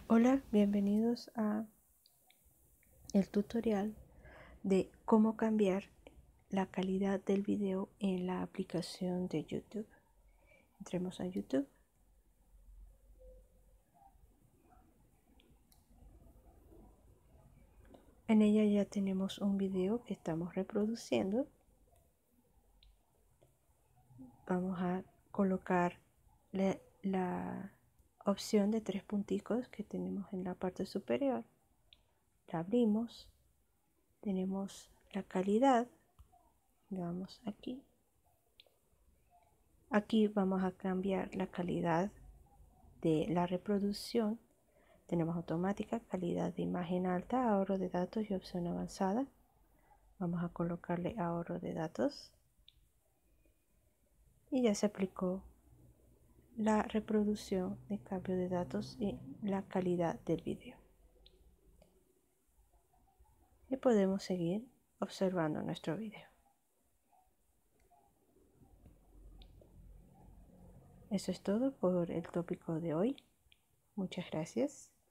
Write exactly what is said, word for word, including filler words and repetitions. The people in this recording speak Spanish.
Hola, bienvenidos a el tutorial de cómo cambiar la calidad del video en la aplicación de YouTube. Entremos a YouTube. En ella ya tenemos un video que estamos reproduciendo. Vamos a colocar la, la opción de tres punticos que tenemos en la parte superior. La abrimos. Tenemos la calidad. Le damos aquí. Aquí vamos a cambiar la calidad de la reproducción. Tenemos automática, calidad de imagen alta, ahorro de datos y opción avanzada. Vamos a colocarle ahorro de datos. Y ya se aplicó la reproducción de cambio de datos y la calidad del video. Y podemos seguir observando nuestro video. Eso es todo por el tópico de hoy. Muchas gracias.